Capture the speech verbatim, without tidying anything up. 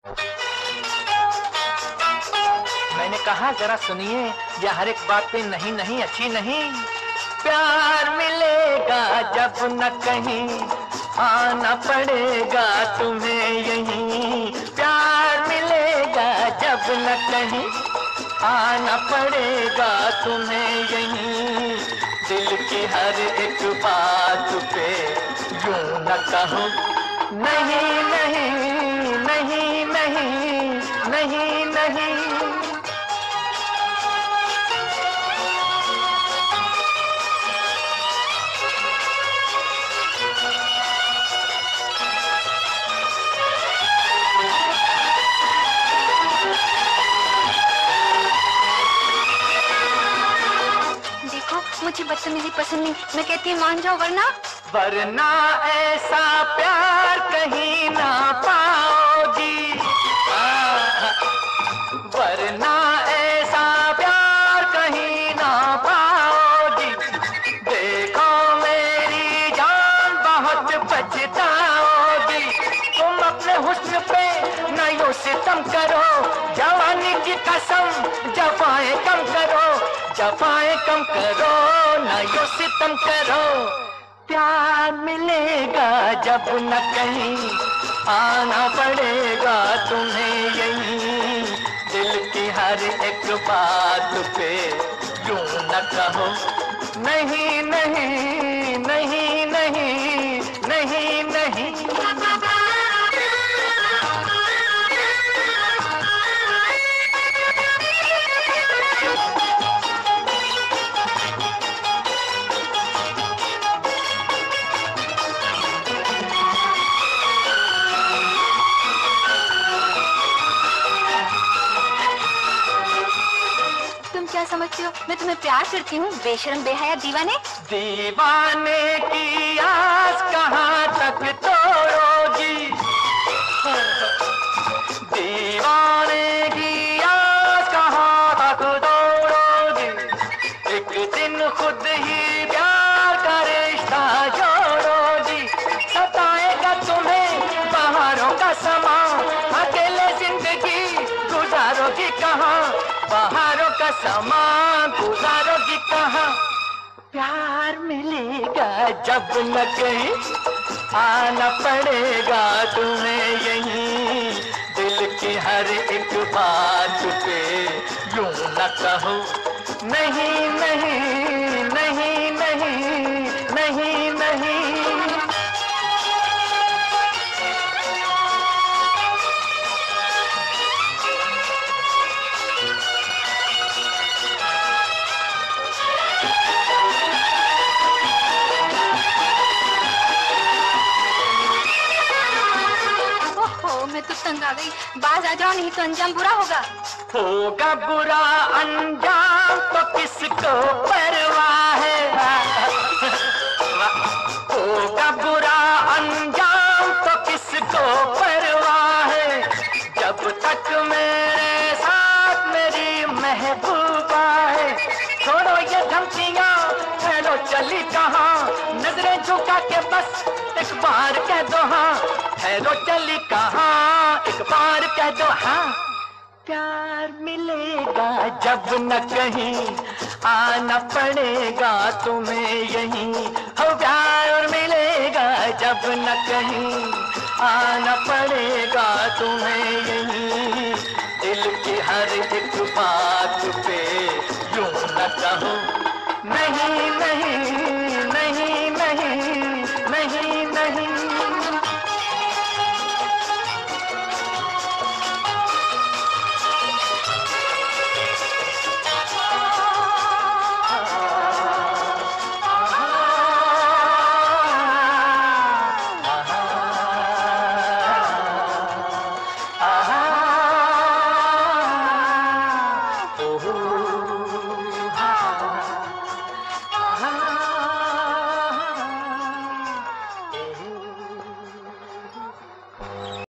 मैंने कहा जरा सुनिए, या हर एक बात पे नहीं नहीं अच्छी नहीं। प्यार मिलेगा जब न कहीं, आना पड़ेगा तुम्हें यहीं। प्यार मिलेगा जब न कहीं, आना पड़ेगा तुम्हें यहीं। दिल की हर एक बात पे यूं न कहो नहीं नहीं नहीं नहीं नहीं नहीं। मुझे बदतमीजी पसंद नहीं, मैं कहती हूँ मान जाओ, वरना वरना ऐसा प्यार कहीं ना पाओगी। वरना ऐसा प्यार कहीं ना पाओगी। देखो मेरी जान बहुत पछताओगी। तुम अपने हुस्न पे न यूं सितम करो, जवानी की कसम जफाएं कम करो, जफाएं कम करो, न यूं सितम करो। प्यार मिलेगा जब न कहीं, आना पड़ेगा तुम्हें यहीं। दिल की हर एक बात पे यूं न कहो नहीं नहीं नहीं नहीं नहीं नहीं। क्या समझती हो मैं तुम्हें प्यार करती हूँ, बेशरम बेहया दीवाने। दीवाने की आस कहाँ तक तोड़ोगी। दीवाने की आस कहाँ तक तोड़ोगी। एक दिन खुद ही प्यार का रिश्ता जोड़ोगी। सताएगा तुम्हें बहारों का समा, अकेले जिंदगी गुजारोगी कहाँ, बहारों का समा गुजारोगी कहाँ। प्यार मिलेगा जब न कहीं, आना पड़ेगा तुम्हें यहीं। दिल की हर एक बात पे यूं न कहो नहीं नहीं नहीं नहीं नहीं नहीं। मैं तो तंग आ गई, बाज आ जाओ नहीं तो अंजाम बुरा होगा। होगा बुरा अंजाम तो किसको परवाह है। होगा बुरा अंजाम तो किसको परवाह है। जब तक मेरे साथ मेरी महबूबा है। छोड़ो ये धमकियाँ, चलो चली कहाँ, नजरें झुका के बस एक बार कह दो हाँ। ठहरो चली कहाँ, एक बार कह दो हाँ। प्यार मिलेगा जब न कहीं, आना पड़ेगा तुम्हें यहीं। हो प्यार मिलेगा जब न कहीं, आना पड़ेगा तुम्हें यहीं। दिल की हर एक बात पे यूं न कहो नहीं नहीं नहीं नहीं नहीं नहीं।